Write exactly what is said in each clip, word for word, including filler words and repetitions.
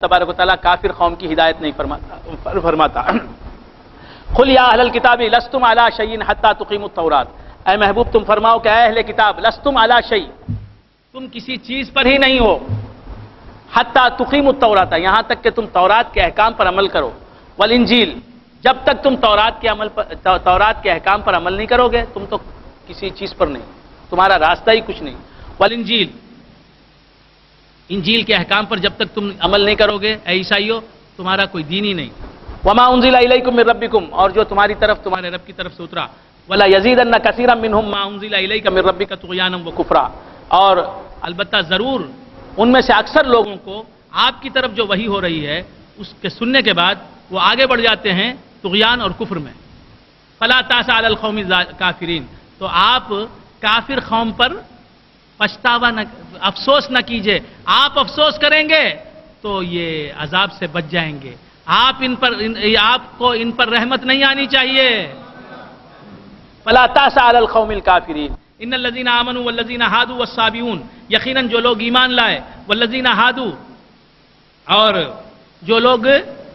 تبارک و تعالیٰ کافر قوم کی ہدایت نہیں فرماتا فرماتا قل یا اہل الکتاب لستم علی شیء حتی تقیموا التوراۃ، اے محبوب تم فرماؤ کہ اے اہل کتاب لستم علی شیء، تم کسی چیز پر ہی نہیں ہو، حتی تقیموا التوراۃ، یہاں تک کہ تم تورات کے احکام پر عمل کرو، والانجیل، جب تک تم تورات کے عمل پر تورات کے احکام پر عمل نہیں کرو گے تم تو کسی چیز پر نہیں، تمہارا راستہ ہی کچھ نہیں، والانجیل، انجیل کے احکام پر جب تک تم عمل نہیں کرو گے اے عیسائیو تمہارا کوئی دین ہی نہیں، وما انزل الیکم من ربکم، اور جو تمہاری طرف تمہارے رب کی طرف سے اترا، ولا یزیدن کثیرا منهم ما انزل الیک من ربک طغیانا وکفرا، اور البتہ ضرور ان میں سے اکثر لوگوں کو آپ کی طرف جو وحی ہو رہی ہے اس کے سننے کے بعد وہ آگے بڑھ جاتے ہیں طغیان اور کفر میں، فلا تأس علی القوم الکافرین، تو آپ کافر قوم پر پچھتاوا نہ افسوس نہ کیجئے، آپ افسوس کریں گے تو یہ عذاب سے بچ جائیں گے، آپ ان پر ان آپ کو ان پر رحمت نہیں آنی چاہیے، فلا تأس علی القوم الکافرین، ان الذین آمنوا والذین ہادوا والصابئون، یقیناً جو لوگ ایمان لائے، والذین ہادوا، اور جو لوگ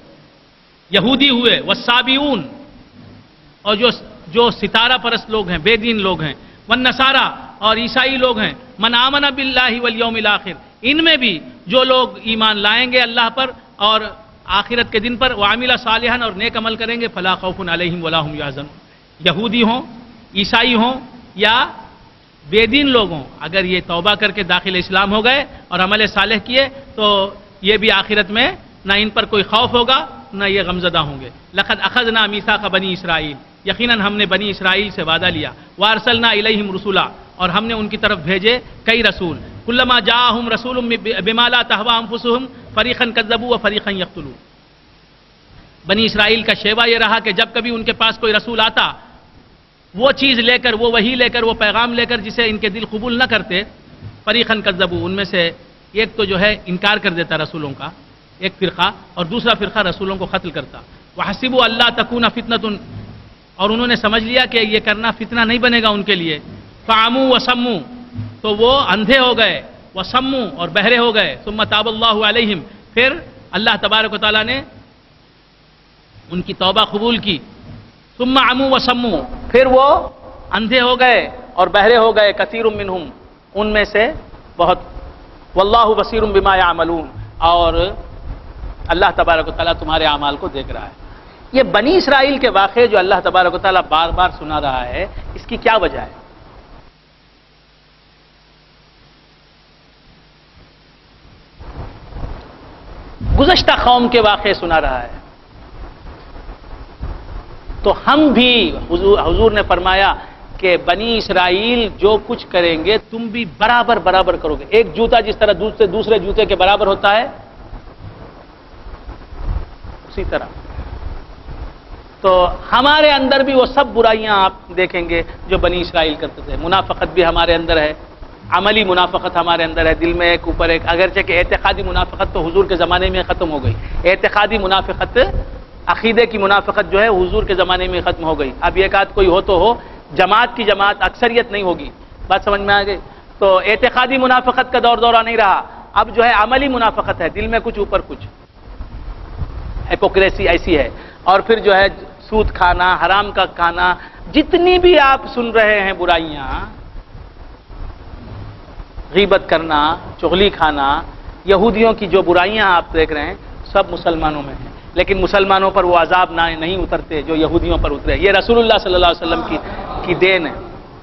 یہودی ہوئے، والصابئون، اور جو جو ستارہ پرست لوگ ہیں، بے دین لوگ ہیں، والنصارى، اور عیسائی لوگ ہیں، من آمن باللہ والیوم الآخر، ان میں بھی جو لوگ ایمان لائیں گے اللہ پر اور آخرت کے دن پر، وعمل صالحا، اور نیک عمل کریں گے، فلا خوف علیہم ولا هم يحزنون، یہودی ہوں، عیسائی ہوں یا بے دین لوگ ہوں، اگر یہ توبہ کر کے داخل اسلام ہو گئے اور عمل صالح کیے تو یہ بھی آخرت میں نہ ان پر کوئی خوف ہوگا نہ یہ غمزدہ ہوں گے، لقد اخذنا میثاق بنی اسرائیل، یقیناً ہم نے بنی اسرائیل سے وعدہ لیا، وارسلنا الیہم رسولا، اور ہم نے ان کی طرف بھیجے کئی رسول، کلما جاءہم رسول بما لا تہوی انفسہم فریقا کذبوا وفریقا یقتلون، بنی اسرائیل کا شیوا یہ رہا کہ جب کبھی ان کے پاس کوئی رسول آتا وہ چیز لے کر، وہ وحی لے کر، وہ پیغام لے کر جسے ان کے دل قبول نہ کرتے، فریقا کذبوا، ان میں سے ایک تو جو ہے انکار کر دیتا رسولوں کا ایک فرقہ، اور دوسرا فرقہ رسولوں کو قتل کرتا، وحسبوا اللہ تکون فتنۃ، اور انہوں نے سمجھ لیا کہ یہ کرنا فتنہ نہیں بنے گا ان کے لیے، فعموا وصموا، تو وہ اندھے ہو گئے، وصموا، اور بہرے ہو گئے، ثم تاب اللہ علیہم، پھر اللہ تبارک و تعالیٰ نے ان کی توبہ قبول کی، ثم عموا وصموا، پھر وہ اندھے ہو گئے اور بہرے ہو گئے، کثیر منہم، ان میں سے بہت، واللہ بصیر بما یعملون، اور اللہ تبارک و تعالیٰ تمہارے اعمال کو دیکھ رہا ہے۔ یہ بنی اسرائیل کے واقعے جو اللہ تبارک و تعالیٰ بار بار سنا رہا ہے، اس کی کیا وجہ ہے؟ گزشتہ قوم کے واقعے سنا رہا ہے، تو ہم بھی حضور حضور نے فرمایا کہ بنی اسرائیل جو کچھ کریں گے تم بھی برابر برابر کرو گے، ایک جوتا جس طرح دوسرے دوسرے جوتے کے برابر ہوتا ہے اسی طرح، تو ہمارے اندر بھی وہ سب برائیاں آپ دیکھیں گے جو بنی اسرائیل کرتے تھے، منافقت بھی ہمارے اندر ہے، عملی منافقت ہمارے اندر ہے، دل میں ایک اوپر ایک، اگرچہ کہ اعتقادی منافقت تو حضور کے زمانے میں ختم ہو گئی، اعتقادی منافقت، عقیدے کی منافقت جو ہے حضور کے زمانے میں ختم ہو گئی، اب ایک آدھ کوئی ہو تو ہو، جماعت کی جماعت اکثریت نہیں ہوگی، بات سمجھ میں آ گئی؟ تو اعتقادی منافقت کا دور دورہ نہیں رہا، اب جو ہے عملی منافقت ہے، دل میں کچھ اوپر کچھ، ہپوکریسی ایسی ہے، اور پھر جو ہے سود کھانا، حرام کا کھانا، جتنی بھی آپ سن رہے ہیں برائیاں، غیبت کرنا، چغلی کھانا، یہودیوں کی جو برائیاں آپ دیکھ رہے ہیں سب مسلمانوں میں ہیں، لیکن مسلمانوں پر وہ عذاب نہ نہیں اترتے جو یہودیوں پر اترے، یہ رسول اللہ صلی اللہ علیہ وسلم کی کی دین ہے۔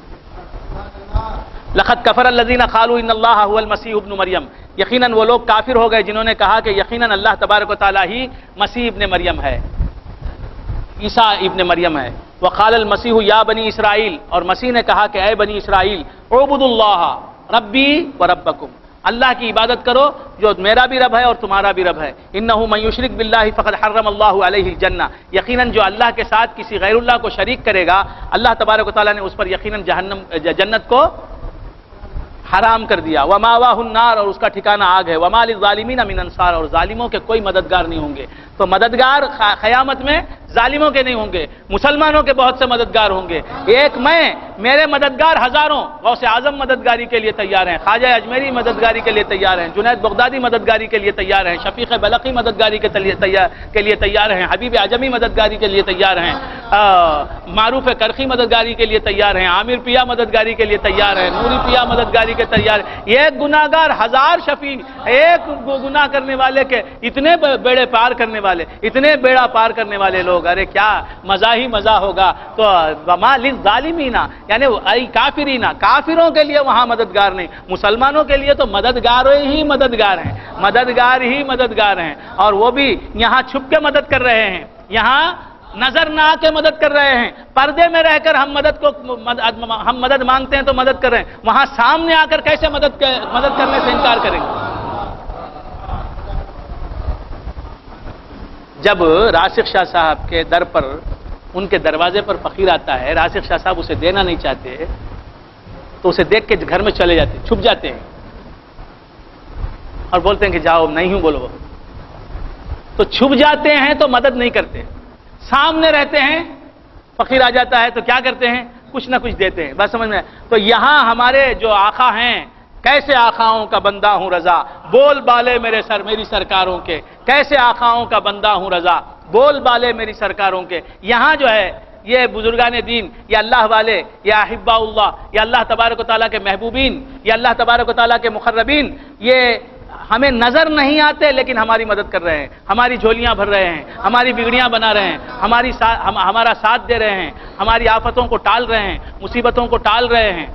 لقد کفر الذین قالوا ان اللہ هو المسیح ابن مریم، یقیناً وہ لوگ کافر ہو گئے جنہوں نے کہا کہ یقیناً اللہ تبارک و تعالیٰ ہی مسیح ابن مریم ہے، عیسیٰ ابن مریم ہے، وقال المسیح یا بنی اسرائیل، اور مسیح نے کہا کہ اے بنی اسرائیل اعبدوا اللہ ربی و ربکم، اللہ کی عبادت کرو جو میرا بھی رب ہے اور تمہارا بھی رب ہے، انہ من یشرک باللہ فقد حرم اللہ علیہ الجنہ، یقیناً جو اللہ کے ساتھ کسی غیر اللہ کو شریک کرے گا اللہ تبارک و تعالیٰ نے اس پر یقیناً جہنم جنت کو حرام کر دیا، وماواہ النار، اور اس کا ٹھکانہ آگ ہے، وما للظالمین من انصار، اور ظالموں کے کوئی مددگار نہیں ہوں گے، تو مددگار قیامت میں ظالموں کے نہیں ہوں گے، مسلمانوں کے بہت سے مددگار ہوں گے۔ ایک میں، میرے مددگار ہزاروں، غوث اعظم مددگاری کے لیے تیار ہیں، خواجہ اجمیری مددگاری کے لیے تیار ہیں، جنید بغدادی مددگاری کے لیے تیار ہیں، شفیق بلخی مددگاری کے لیے تیار ہیں، حبیب اعظمی مددگاری کے لیے تیار ہیں، معروف کرخی مددگاری کے لیے تیار ہیں، عامر پیا مددگاری کے لیے تیار ہیں، نوری پیا مددگاری کے تیار ہیں۔ ایک گناہگار ہزار شفیع، ایک گناہ کرنے والے کے اتنے بیڑے پار کرنے والے، اتنے بیڑا پار کرنے والے لوگ، ارے کیا مزہ ہی مزہ ہوگا۔ تو وما للظالمین یعنی ای کافرین، کافروں کے لیے وہاں مددگار نہیں، مسلمانوں کے لیے تو مددگار ہی مددگار ہیں، مددگار ہی مددگار ہیں، اور وہ بھی یہاں چھپ کے مدد کر رہے ہیں، یہاں نظر نہ آ کے مدد کر رہے ہیں، پردے میں رہ کر ہم مدد کو ہم مدد مانگتے ہیں تو مدد کر رہے ہیں، وہاں سامنے آ کر کیسے مدد مدد کرنے سے انکار کریں گے؟ جب راسخ شاہ صاحب کے در پر، ان کے دروازے پر فقیر آتا ہے، راسخ شاہ صاحب اسے دینا نہیں چاہتے تو اسے دیکھ کے گھر میں چلے جاتے، چھپ جاتے ہیں اور بولتے ہیں کہ جاؤ نہیں ہوں بولو، تو چھپ جاتے ہیں تو مدد نہیں کرتے، سامنے رہتے ہیں، فقیر آ جاتا ہے تو کیا کرتے ہیں؟ کچھ نہ کچھ دیتے ہیں، بس سمجھ میں۔ تو یہاں ہمارے جو آقا ہیں، کیسے آقاؤں کا بندہ ہوں رضا، بول بالے میرے سر میری سرکاروں کے، کیسے آقاؤں کا بندہ ہوں رضا، بول بالے میری سرکاروں کے۔ یہاں جو ہے یہ بزرگان دین، یا اللہ والے، یا احباء اللہ، یا اللہ تبارک و تعالیٰ کے محبوبین، یا اللہ تبارک و تعالیٰ کے مقربین، یہ ہمیں نظر نہیں آتے لیکن ہماری مدد کر رہے ہیں، ہماری جھولیاں بھر رہے ہیں، ہماری بگڑیاں بنا رہے ہیں، ہماری ہم ہمارا ساتھ دے رہے ہیں، ہماری آفتوں کو ٹال رہے ہیں، مصیبتوں کو ٹال رہے ہیں۔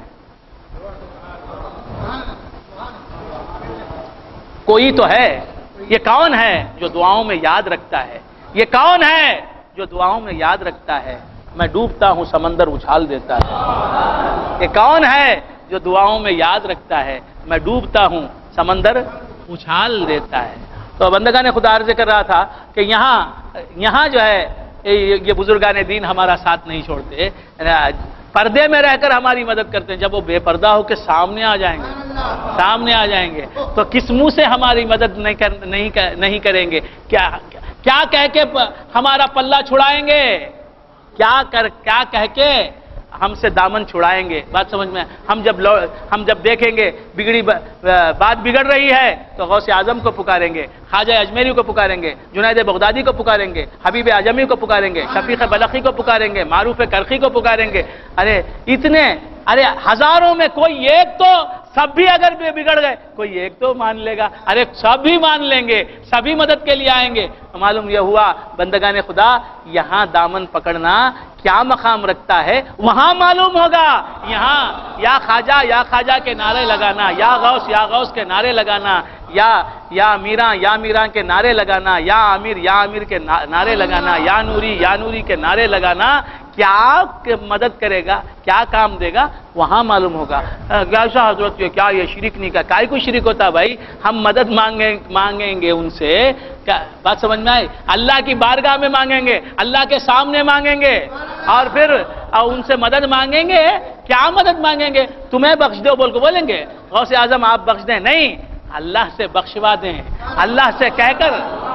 کوئی تو ہے، یہ کون ہے جو دعاؤں میں یاد رکھتا ہے؟ یہ کون ہے جو دعاؤں میں یاد رکھتا ہے؟ میں ڈوبتا ہوں سمندر اچھال دیتا ہے۔ یہ کون ہے جو دعاؤں میں یاد رکھتا ہے؟ میں ڈوبتا ہوں سمندر اچھال دیتا ہے۔ تو بندگان خدا عرض کر رہا تھا کہ یہاں یہاں جو ہے یہ بزرگان دین ہمارا ساتھ نہیں چھوڑتے، پردے میں رہ کر ہماری مدد کرتے ہیں، جب وہ بے پردہ ہو کے سامنے آ جائیں گے سامنے آ جائیں گے تو کس منہ سے ہماری مدد نہیں کر نہیں نہیں کریں گے؟ کیا کیا کہہ کے ہمارا پلہ چھڑائیں گے؟ کیا کر کیا کہہ کے ہم سے دامن چھڑائیں گے؟ بات سمجھ میں؟ ہم جب ہم جب دیکھیں گے بگڑی بات بگڑ رہی ہے تو غوث اعظم کو پکاریں گے، خواجہ اجمیری کو پکاریں گے، جنید بغدادی کو پکاریں گے، حبیب اعظمی کو پکاریں گے، شفیق بلخی کو پکاریں گے، معروف کرخی کو پکاریں گے۔ ارے اتنے، ارے ہزاروں میں کوئی ایک تو، سب بھی اگر بگڑ گئے کوئی ایک تو مان لے گا، ارے سب بھی مان لیں گے، سبھی مدد کے لیے آئیں گے۔ تو معلوم یہ ہوا بندگان خدا یہاں دامن پکڑنا کیا مقام رکھتا ہے وہاں معلوم ہوگا۔ یہاں یا خواجہ یا خواجہ کے نعرے لگانا، یا غوث یا غوث کے نعرے لگانا، یا یا میراں یا میراں کے نعرے لگانا، یا عامر یا عامر کے نعرے لگانا، یا نوری یا نوری کے نعرے لگانا کیا مدد کرے گا، کیا کام دے گا وہاں معلوم ہوگا۔ کیا شاہ حضرت کیا یہ شرک نہیں کا کائی کوئی شرک ہوتا بھائی؟ ہم مدد مانگیں مانگیں گے ان سے، بات سمجھ میں آئی؟ اللہ کی بارگاہ میں مانگیں گے، اللہ کے سامنے مانگیں گے، اور پھر ان سے مدد مانگیں گے۔ کیا مدد مانگیں گے؟ تمہیں بخش دو بول کو بولیں گے غوث اعظم آپ بخش دیں؟ نہیں، اللہ سے بخشوا دیں، اللہ سے کہہ کر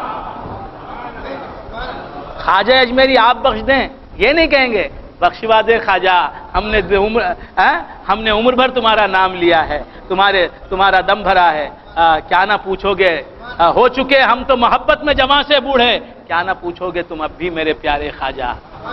خواجہ اجمیری آپ بخش دیں یہ نہیں کہیں گے، بخشوا دے خواجہ، ہم نے عمر ہم نے عمر بھر تمہارا نام لیا ہے، تمہارے تمہارا دم بھرا ہے، کیا نہ پوچھو گے، ہو چکے ہم تو محبت میں جمع سے بوڑھے، کیا نہ پوچھو گے تم اب بھی میرے پیارے خواجہ۔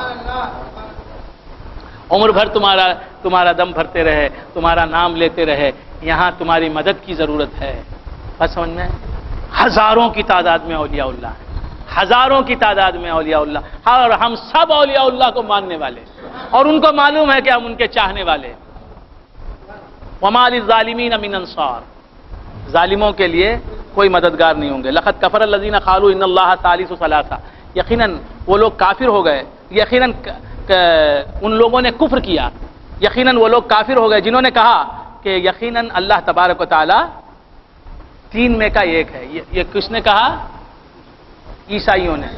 عمر بھر تمہارا تمہارا دم بھرتے رہے، تمہارا نام لیتے رہے، یہاں تمہاری مدد کی ضرورت ہے۔ بس سمجھ میں؟ ہزاروں کی تعداد میں اولیاء اللہ، ہزاروں کی تعداد میں اولیاء اللہ، اور ہم سب اولیاء اللہ کو ماننے والے، اور ان کو معلوم ہے کہ ہم ان کے چاہنے والے۔ وَمَا لِلظَّالِمِينَ مِنْ أَنصَارٍ، ظالموں کے لیے کوئی مددگار نہیں ہوں گے۔ لَقَدْ كَفَرَ الَّذِينَ قَالُوا إِنَّ اللَّهَ ثَالِثُ ثَلَاثَةٍ، یقیناً وہ لوگ کافر ہو گئے، یقیناً ان لوگوں نے کفر کیا، یقیناً وہ لوگ کافر ہو گئے جنہوں نے کہا کہ یقیناً اللہ تبارک و تعالی تین میں کا ایک ہے۔ یہ کس نے کہا؟ عیسائیوں نے۔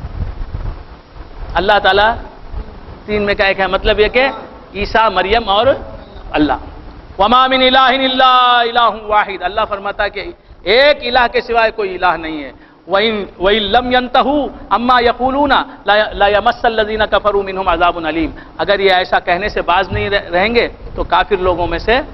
اللہ تعالیٰ تین میں کا ایک ہے، مطلب یہ کہ عیسیٰ، مریم اور اللہ۔ وَمَا مِنْ إِلَٰهٍ إِلَّا إِلَٰهٌ وَاحِدٌ، اللہ فرماتا ہے کہ ایک الہ کے سوائے کوئی الہ نہیں ہے۔ وَإِن وَإِن لَّمْ يَنْتَهُوا عَمَّا يَقُولُونَ لَيَمَسَّ الَّذِينَ كَفَرُوا مِنْهُمْ عَذَابٌ أَلِيمٌ، اگر یہ ایسا کہنے سے باز نہیں رہیں گے تو کافر لوگوں میں سے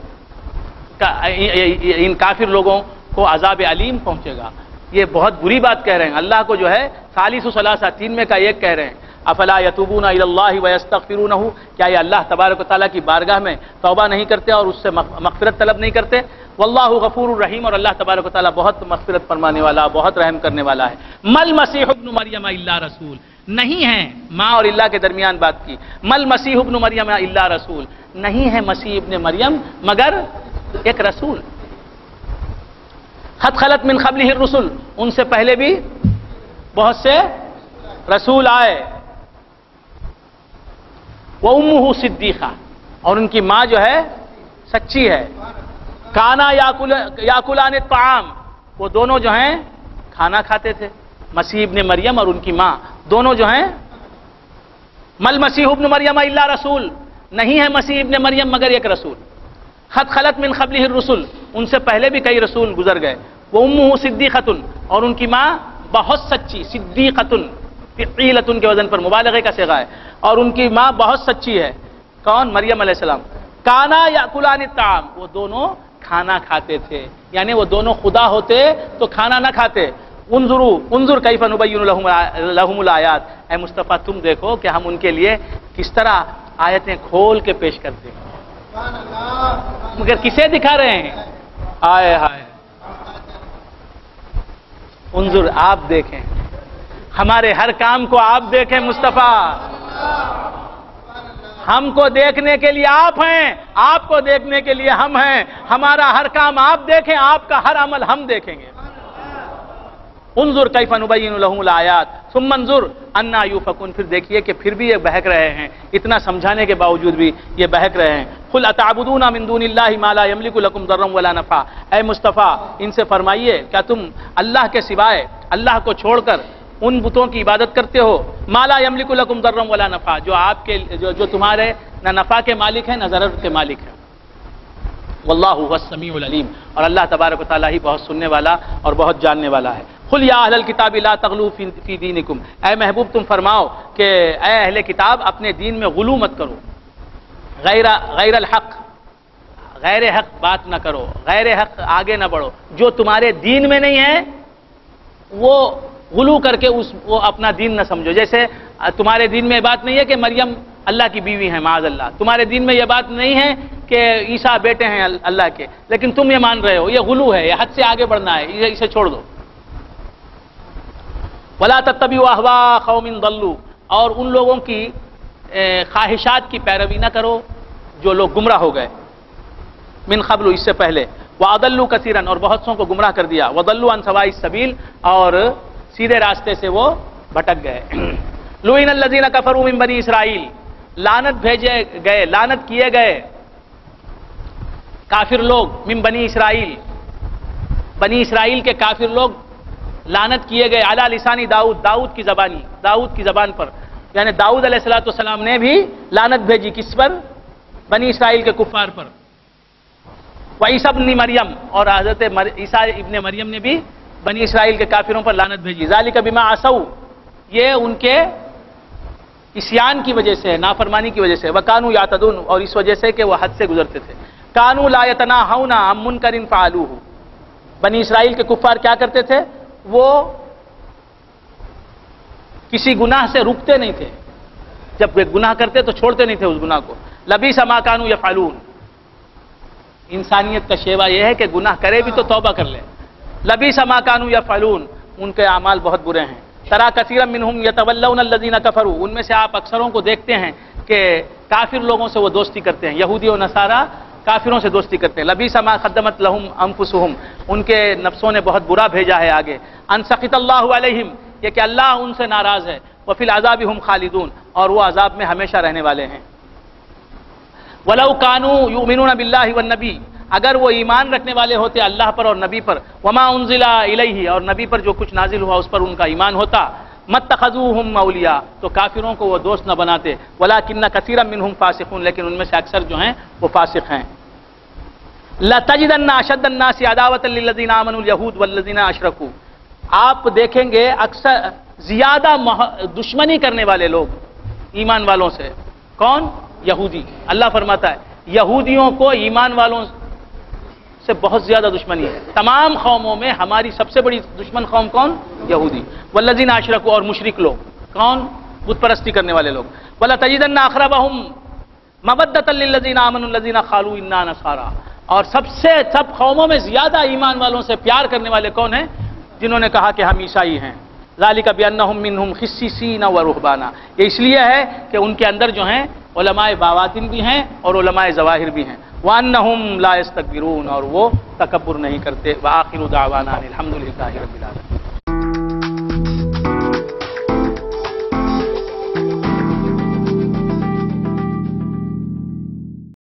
ان کافر لوگوں کو عذاب علیم پہنچے گا۔ یہ بہت بری بات کہہ رہے ہیں، اللہ کو جو ہے ثالث ثلاثہ تین میں کا ایک کہہ رہے ہیں۔ افلا یتوبون الی اللہ ویستغفرونہ، کیا یہ اللہ تبارک و تعالیٰ کی بارگاہ میں توبہ نہیں کرتے اور اس سے مغفرت طلب نہیں کرتے؟ واللہ غفور الرحیم، اور اللہ تبارک و تعالیٰ بہت مغفرت فرمانے والا، بہت رحم کرنے والا ہے۔ مل مسیح ابن مریم الا رسول، نہیں ہے ماں اور اللہ کے درمیان بات کی، مل مسیح ابن مریم الا رسول، نہیں ہے مسیح ابن مریم مگر ایک رسول۔ قد خلت من قبلہ الرسل، ان سے پہلے بھی بہت سے رسول آئے۔ وَأُمُّهُ صِدِّيقَةٌ، اور ان کی ماں جو ہے سچی ہے۔ کانا یاکلان الطعام، وہ دونوں جو ہیں کھانا کھاتے تھے، مسیح ابن مریم اور ان کی ماں دونوں جو ہیں۔ مل مسیح ابن مریم الا رسول، نہیں ہے مسیح ابن مریم مگر ایک رسول۔ قد خلت من قبلہ الرسل، ان سے پہلے بھی کئی رسول گزر گئے۔ وَأُمُّهُ صِدِّيقَةٌ، اور ان کی ماں بہت سچی، صدیقۃ فعیلۃ کے وزن پر مبالغے کا صیغہ ہے، اور ان کی ماں بہت سچی ہے۔ کون؟ مریم علیہ السلام۔ کانا یاکلان الطعام، وہ دونوں کھانا کھاتے تھے، یعنی وہ دونوں خدا ہوتے تو کھانا نہ کھاتے۔ انظروا انظر کیف نبین لہم لہم الآیات، اے مصطفیٰ تم دیکھو کہ ہم ان کے لیے کس طرح آیتیں کھول کے پیش کرتے ہیں۔ مگر کسے دکھا رہے ہیں؟ آئے ہائے، انظر، آپ دیکھیں، ہمارے ہر کام کو آپ دیکھیں مصطفیٰ، ہم کو دیکھنے کے لیے آپ ہیں، آپ کو دیکھنے کے لیے ہم ہیں، ہمارا ہر کام آپ دیکھیں، آپ کا ہر عمل ہم دیکھیں گے۔ انظر کیف نبین لہم الآیات ثم انظر انا یؤفکون، پھر دیکھیے کہ پھر بھی یہ بہک رہے ہیں، اتنا سمجھانے کے باوجود بھی یہ بہک رہے ہیں۔ قل اتعبدون من دون اللہ ما لا یملک لکم ضرا ولا نفعا، اے مصطفیٰ ان سے فرمائیے کیا تم اللہ کے سوائے، اللہ کو چھوڑ کر ان بتوں کی عبادت کرتے ہو؟ ما لا یملک لکم ضرا ولا نفعا، جو آپ کے جو, جو تمہارے نہ نفع کے مالک ہیں نہ ضرر کے مالک ہیں۔ واللہ هو السمیع العلیم، اور اللہ تبارک و تعالیٰ ہی بہت سننے والا اور بہت جاننے والا ہے۔ قل یا اہل الکتاب لا تغلوا فی دینکم، اے محبوب تم فرماؤ کہ اے اہل کتاب اپنے دین میں غلو مت کرو، غیر غیر الحق، غیر حق بات نہ کرو، غیر حق آگے نہ بڑھو، جو تمہارے دین میں نہیں ہے وہ غلو کر کے اس وہ اپنا دین نہ سمجھو۔ جیسے تمہارے دین میں یہ بات نہیں ہے کہ مریم اللہ کی بیوی ہیں معاذ اللہ، تمہارے دین میں یہ بات نہیں ہے کہ عیسیٰ بیٹے ہیں اللہ کے، لیکن تم یہ مان رہے ہو، یہ غلو ہے، یہ حد سے آگے بڑھنا ہے، اسے چھوڑ دو۔ وَلَا تَتَّبِعُوا أَهْوَاءَ قَوْمٍ ضَلُّوا، اور ان لوگوں کی خواہشات کی پیروی نہ کرو جو لوگ گمراہ ہو گئے، من قبل، اس سے پہلے، وَأَضَلُّوا كَثِيرًا، اور بہت سوں کو گمراہ کر دیا، وَضَلُّوا عَنْ سَوَاءِ السَّبِيلِ، اور سیدھے راستے سے وہ بھٹک گئے۔ لُعِنَ الَّذِينَ كَفَرُوا مِن بَنِي إِسْرَائِيلَ، لعنت بھیجے گئے، لعنت کیے گئے کافر لوگ، من بنی اسرائیل، بنی اسرائیل کے کافر لوگ لعنت کیے گئے، علی لسانی داؤد، داؤد کی زبانی، داؤد کی زبان پر، یعنی داؤد علیہ الصلوۃ والسلام نے بھی لعنت بھیجی، کس پر؟ بنی اسرائیل کے کفار پر۔ وعیسی ابن مریم، اور حضرت عیسیٰ ابن مریم نے بھی بنی اسرائیل کے کافروں پر لعنت بھیجی۔ ذالک بما عصوا، یہ ان کے عصیان کی وجہ سے، نافرمانی کی وجہ سے، وکانوا یعتدون، اور اس وجہ سے کہ وہ حد سے گزرتے تھے۔ کانوا لا یتناہون عن منکر فعلوہ، بنی اسرائیل کے کفار کیا کرتے تھے؟ وہ کسی گناہ سے رکتے نہیں تھے، جب وہ گناہ کرتے تو چھوڑتے نہیں تھے اس گناہ کو۔ لبیس ما کانوا یفعلون، انسانیت کا شیوا یہ ہے کہ گناہ کرے بھی تو توبہ کر لے۔ لبیس ما کانوا یفعلون، ان کے اعمال بہت برے ہیں۔ ترا کثیرا منہم یتولون الذین کفروا، ان میں سے آپ اکثروں کو دیکھتے ہیں کہ کافر لوگوں سے وہ دوستی کرتے ہیں، یہودی و نصارہ کافروں سے دوستی کرتے ہیں۔ لبیس ما قدمت لہم انفسہم، ان کے نفسوں نے بہت برا بھیجا ہے آگے۔ ان سخط اللہ علیہم، یہ کہ اللہ ان سے ناراض ہے۔ وفی العذاب ہم خالدون، اور وہ عذاب میں ہمیشہ رہنے والے ہیں۔ ولو کانوا یؤمنون باللہ والنبی، اگر وہ ایمان رکھنے والے ہوتے اللہ پر اور نبی پر، وما انزل الیہ، اور نبی پر جو کچھ نازل ہوا اس پر ان کا ایمان ہوتا، متخذوہم اولیاء، تو کافروں کو وہ دوست نہ بناتے، ولکن کثیرا منہم فاسقون، لیکن ان میں سے اکثر جو ہیں وہ فاسق ہیں۔ لتجدن اشد الناس عداوۃ للذین آمنوا الیہود والذین اشرکوا، آپ دیکھیں گے اکثر زیادہ دشمنی کرنے والے لوگ ایمان والوں سے کون؟ یہودی. اللہ فرماتا ہے یہودیوں کو ایمان والوں سے بہت زیادہ دشمنی ہے. تمام قوموں میں ہماری سب سے بڑی دشمن قوم کون؟ یہودی. والذین اشرکوا، اور مشرک لوگ کون؟ بت پرستی کرنے والے لوگ. وَلَتَجِدَنَّ أَقْرَبَهُمْ مَوَدَّةً لِلَّذِينَ آمَنُوا الَّذِينَ قَالُوا إِنَّا نَصَارَىٰ. اور سب سے سب قوموں میں زیادہ ایمان والوں سے پیار کرنے والے کون ہیں؟ جنہوں نے کہا کہ ہم عیسائی ہیں. ذَلِكَ بِأَنَّهُم مِّنْهُمْ قِسِّيسِينَ وَرُهْبَانًا. یہ اس لیے ہے کہ ان کے اندر جو ہیں علماء باواطن بھی ہیں اور علماء ظواہر بھی ہیں. وَأَنَّهُمْ لَا يَسْتَكْبِرُونَ، اور وہ تکبر نہیں کرتے. وَآخِرُ دَعْوَانَا الْحَمْدُ لِلَّهِ رَبِّ الْعَالَمِينَ.